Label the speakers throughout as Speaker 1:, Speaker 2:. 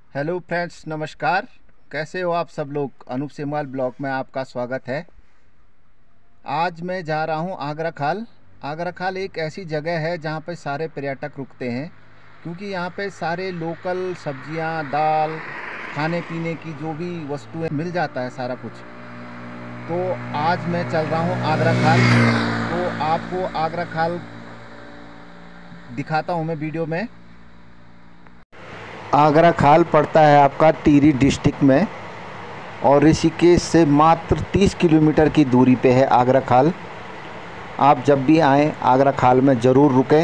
Speaker 1: Hello friends, नमस्कार। कैसे हो आप सब लोग। अनूप सेमवाल ब्लॉग में आपका स्वागत है। आज मैं जा रहा हूं आगरा खाल। आगरा खाल एक ऐसी जगह है जहां पे सारे पर्यटक रुकते हैं, क्योंकि यहां पे सारे लोकल सब्जियां, दाल, खाने पीने की जो भी वस्तुएं मिल जाता है, सारा कुछ। तो आज मैं चल रहा हूं आगरा खाल। तो आपको आगरा खाल दिखाता हूं मैं वीडियो में। आगरा खाल पड़ता है आपका टिहरी डिस्ट्रिक्ट में, और ऋषिकेश से मात्र 30 किलोमीटर की दूरी पे है आगरा खाल। आप जब भी आएँ आगरा खाल में ज़रूर रुकें।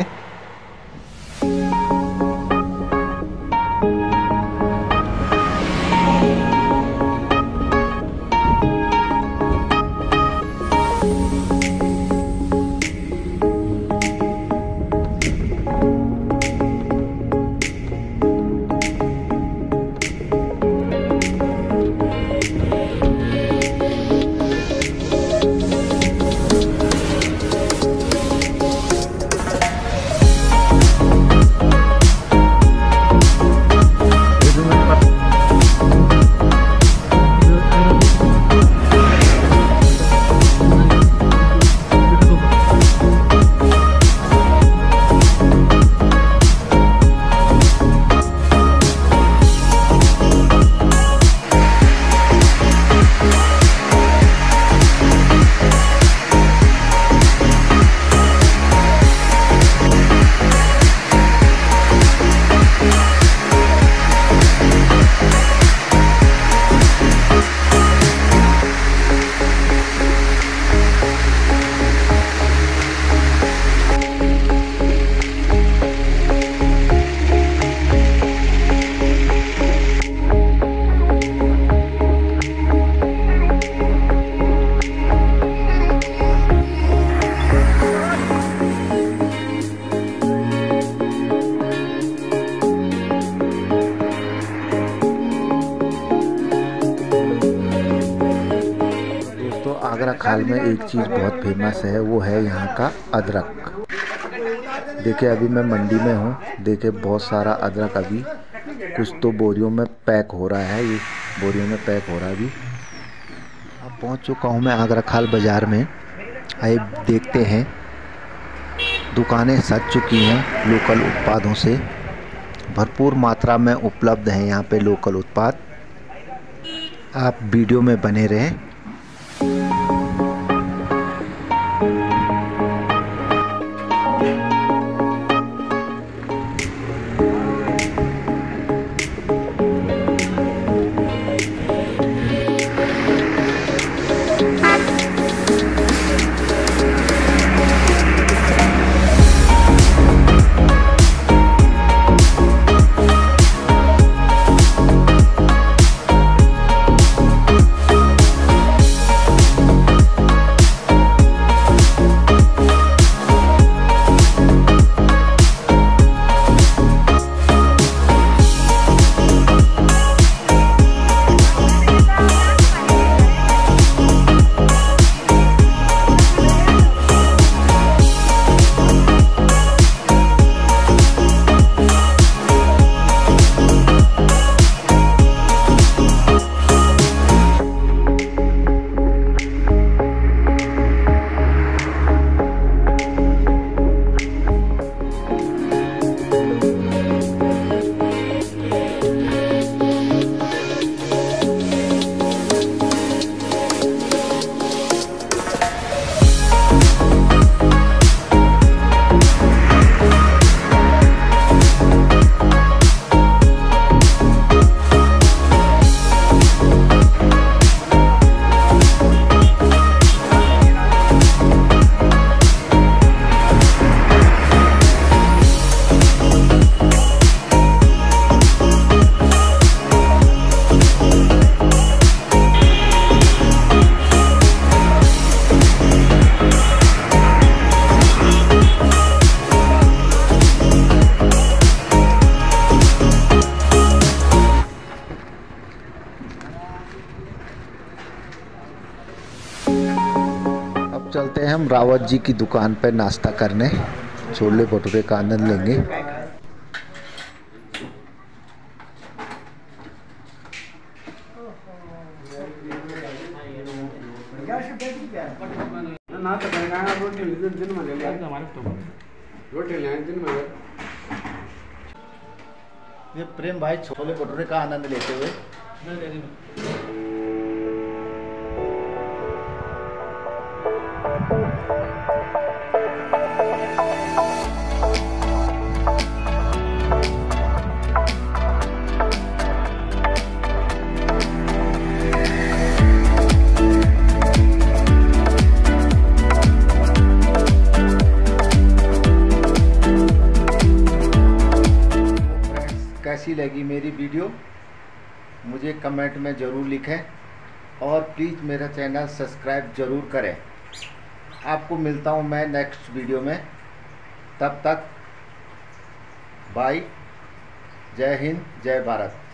Speaker 1: आगरा खाल में एक चीज़ बहुत फेमस है, वो है यहाँ का अदरक। देखिए अभी मैं मंडी में हूँ। देखिए बहुत सारा अदरक अभी कुछ तो बोरियों में पैक हो रहा है। ये बोरियों में पैक हो रहा है। अभी अब पहुँच चुका हूँ मैं आगरा खाल बाज़ार में। आइए देखते हैं। दुकानें सज चुकी हैं लोकल उत्पादों से। भरपूर मात्रा में उपलब्ध हैं यहाँ पे लोकल उत्पाद। आप वीडियो में बने रहें। चलते हैं हम रावत जी की दुकान पर नाश्ता करने। छोले भटूरे का आनंद लेंगे।
Speaker 2: ना तो रोटी दिन में ले लिया हमारे तो रोटी ले दिन में।
Speaker 1: ये प्रेम भाई छोले भटूरे का आनंद लेते हुए कैसी लगी मेरी वीडियो मुझे कमेंट में ज़रूर लिखें और प्लीज़ मेरा चैनल सब्सक्राइब ज़रूर करें। आपको मिलता हूँ मैं नेक्स्ट वीडियो में, तब तक बाय, जय हिंद, जय भारत।